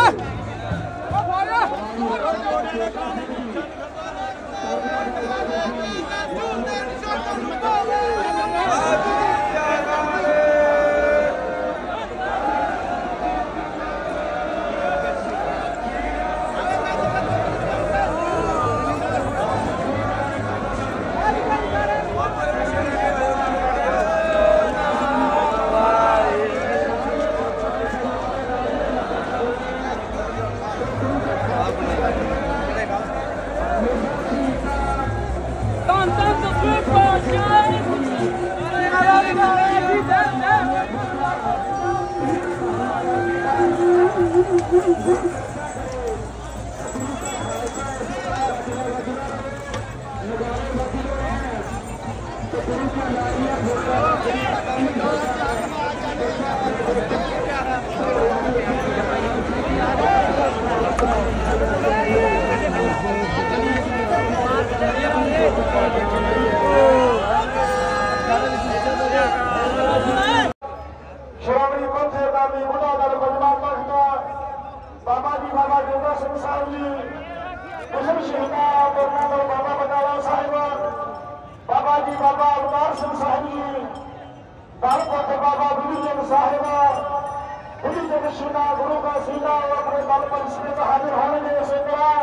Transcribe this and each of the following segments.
श्रोमणी पंथ अकाली बुढ़ा दल पंजवा तख्त बाबा जी बाबा जोधा सिंह साहब जी मुस्लिम शहीदा गुरनादल बाबा बटाला साहिब बाबा जी बाबा अवतार सिंह साहिब जी दल पंथ बाबा बुढ़ी जंग साहिब बुढ़ी जंग शीला गुरु का सीला और अपने दल पर समेत हाजिर होने इसी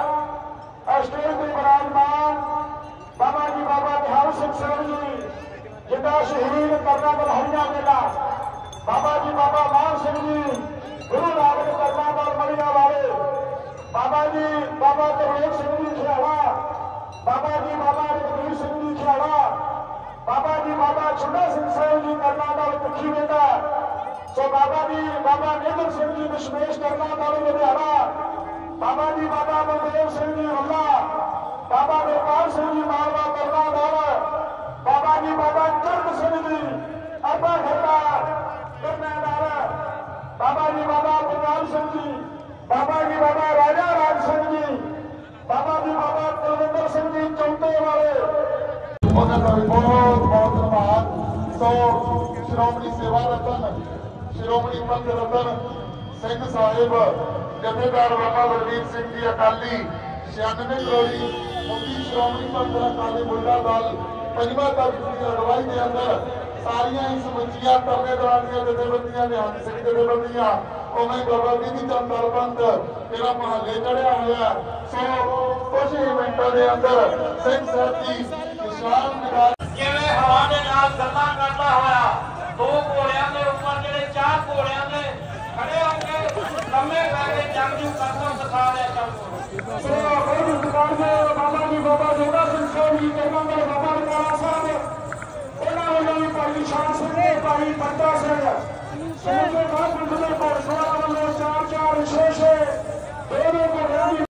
तरह स्टेज में विराजमान बाबा जी बाबा निहाल सिंह साहब जी जिंदा शहीद करनादल हरिया मेला बाबा जी बाबा मान सिंह जी गुरु नानक करनादल मलिया वाले बाबा जी बाबा गुरदेव सिंह जी खियावा बाबा जी बाबा रघुवीर सिंह जी खियावा बाबा जी बाबा छुड़ा सिंह साहिब जी करनादल कुखी बेटा सो बाबा जी बाबा नेत्र सिंह जी दशमेश करनादल लुधियाना बाबा जी बाबा गुरदेव सिंह जी रल्ला बाबा गुरपाल सिंह जी मालवा करनादल बाबा जी बाबा चरण सिंह जी अब्बा घट्टा बाबा जी बाबा गुरनाम सिंह जी बाबा जी बाबा राजा राज सिंह जी बाबा जी बाबा कुलविंदर सिंह जी चौथे वाले बहुत बहुत धन्यवाद। तो श्रोमणी सेवा रतन श्रोमणी पंथ रतन सिंह साहिब जथेदार बाबा बलवीर सिंह जी अकाली 96 करोड़ी मुखी श्रोमणी पंथ अकाली बुढ़ा दल पंजवा तख्त की अगवाई के अंदर सारिया ही समझिया तरने दौरानिया जथेबंदियां निहंग सिंह जथेबंदियां उमें बाबा दीदी चंद दलबंद तेरा महल्ले चढ़िया हुआ सो कुछ ही मिनटों के अंदर सिंह साहब जी विशाल निगाह जिवें हवा दे नाल गल्लां करदा होया दो घोड़ियां दे उपर जेडे चार घोड़ियां दे खड़े होके लम्मे पै के जंगजू करना सिखा रहे सो बहुत दुकान से बाबा जी बाबा जोधा सिंह साहब जी करनादल बाबा बटाला साहब भाई शान सिंह भाई बंदा सिंह समझे बात